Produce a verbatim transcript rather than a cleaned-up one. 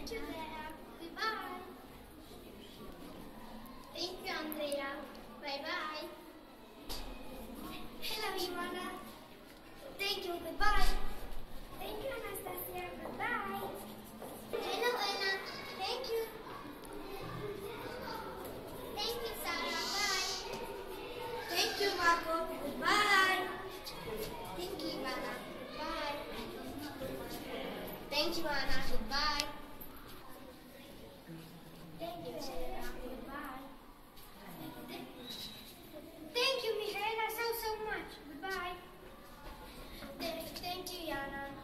Thank you, Lea. Goodbye. Thank you, Andrea. Bye-bye. Hello, Ivana. Thank you. Goodbye. Thank you, Anastasia. Goodbye. Hello, Ella. Thank you. Thank you, Sarah. Bye. Thank you, Marco. Goodbye. Thank you, Ivana. Goodbye. Thank you, Anna. Goodbye. Thank you, Elena. Goodbye. Thank you, Michaela, so, so much. Goodbye. Thank you, Yana.